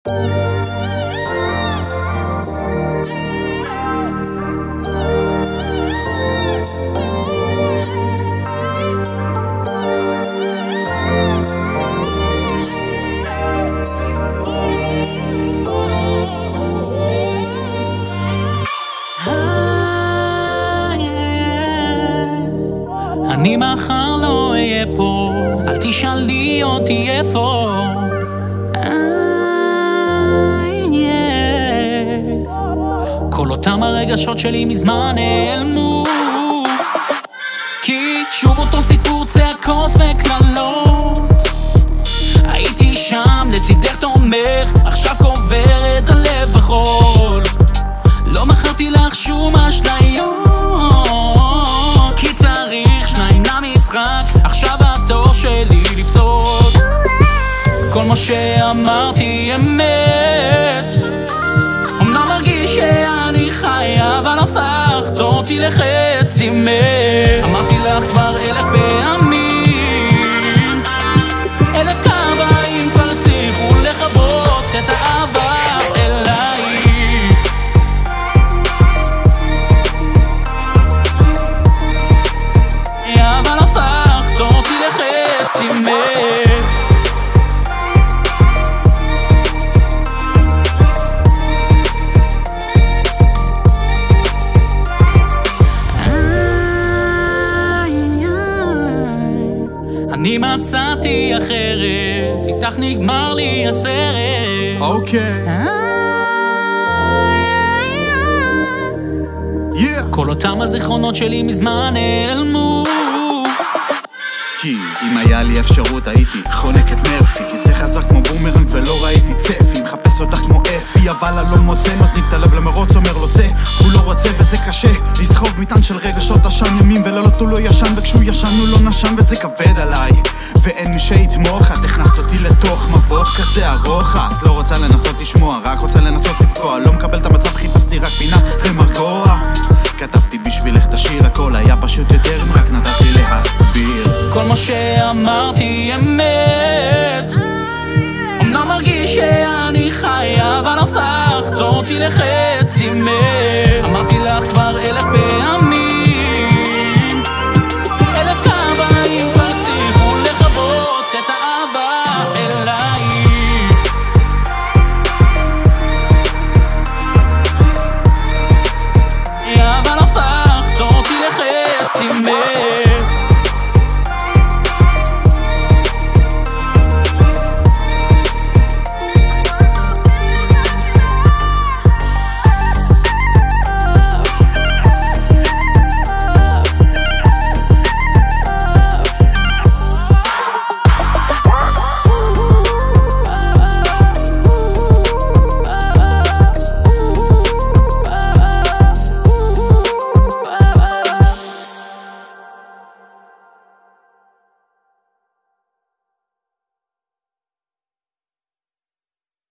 אני מחר לא אהיה פה, אל תשאלי אותי איפה. כל אותם הרגשות שלי מזמן נעלמו, כי שוב אותו סיפור צעקות וקללות. הייתי שם לצידך תומך, עכשיו קובר את הלב בחול. לא מכרתי לך שום אשליות, כי צריך שניים למשחק, עכשיו התור שלי לפסוק. כל מה שאמרתי אמת, אמנם מרגיש שאני חי, אבל הפכת אותי לחצי מת. אמרתי לך כבר 1000 פעמים, 1000 כבאים כבר הצליחו לכבות את האהבה אליי. אבל הפכת אותי לחצי מת. אני מצאתי אחרת, איתך נגמר לי הסרט. אוקיי. כל אותם הזיכרונות שלי מזמן נעלמו, כי אם היה לי אפשרות הייתי חונק את מרפי, כי זה חזק כמו בומרנג ולא ראיתי צפי. מחפש אותך כמו אפי אבל אני לא מוצא, מזניק את הלב למרוץ אומר לו זה, הוא לא רוצה וזה קשה. לסחוב מטען של רגשות עשן ימים ולילות הוא לא ישן, וכשהוא ישן הוא לא נשן וזה כבד עליי, ואין מי שיתמוך. את הכנסת אותי לתוך מבוך כזה ארוך, את לא רוצה לנסות לשמוע, רק רוצה לנסות לפגוע. לא מקבל את המצב, חיפשתי רק פינה ומרגוע. כתבתי בשבילך את השיר, הכל היה פשוט יותר אם רק נתת לי להסביר. כל מה שאמרתי אמת, אמנם מרגיש שאני חי, אבל הפכת אותי לחצי מת. אמרתי לך כבר 1000 פעמים,